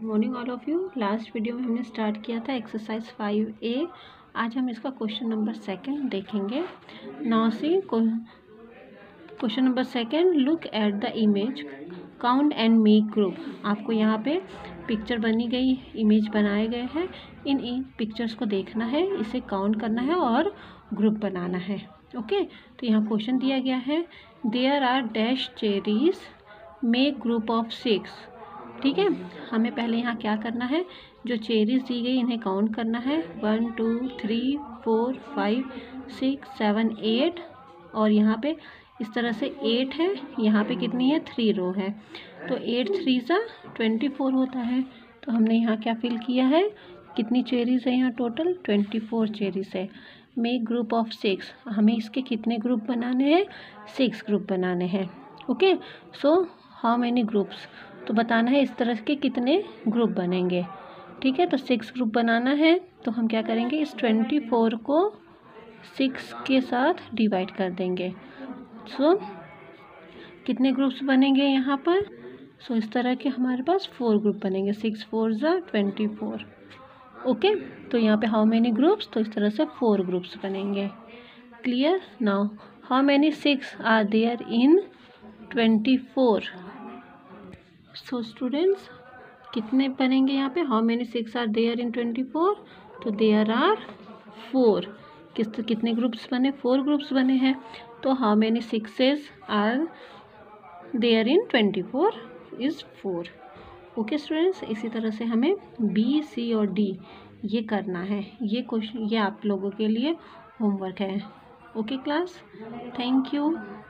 Morning all of you. Last video में हमने start किया था एक्सरसाइज 5A। आज हम इसका क्वेश्चन नंबर 2 देखेंगे। Now see question number 2, look at the image, count and make group. आपको यहाँ पे पिक्चर बनी गई, इमेज बनाए गए हैं। इन पिक्चर्स को देखना है, इसे काउंट करना है और ग्रुप बनाना है। ओके, तो यहाँ क्वेश्चन दिया गया है, there are dash cherries, make group of 6। ठीक है, हमें पहले यहाँ क्या करना है, जो चेरीज दी गई इन्हें काउंट करना है। 1 2 3 4 5 6 7 8 और यहाँ पे इस तरह से 8 है। यहाँ पे कितनी है, 3 रो है, तो 8 3 सा 24 होता है। तो हमने यहाँ क्या फिल किया है, कितनी चेरीज है यहाँ टोटल, 24 चेरीज है। मेक ग्रुप ऑफ 6, हमें इसके कितने ग्रुप बनाने हैं, 6 ग्रुप बनाने हैं। Okay, so how many groups, तो बताना है इस तरह के कितने ग्रुप बनेंगे। ठीक है, तो 6 ग्रुप बनाना है। तो हम क्या करेंगे, इस 24 को 6 के साथ डिवाइड कर देंगे। सो कितने ग्रुप्स बनेंगे यहाँ पर, सो इस तरह के हमारे पास 4 ग्रुप बनेंगे। 6 4 ज़ा 24। ओके, तो यहाँ पे हाउ मेनी ग्रुप्स, तो इस तरह से 4 ग्रुप्स बनेंगे। Clear. Now how many 6 are there in 24। So students, कितने बनेंगे यहाँ पे, how many 6 are there in 24, तो देयर आर 4। कितने ग्रुप्स बने, 4 ग्रुप्स बने हैं। तो how many 6s are there in 24 is 4। Okay students, इसी तरह से हमें B, C और D ये करना है। ये क्वेश्चन, ये आप लोगों के लिए होमवर्क है। Okay class, thank you.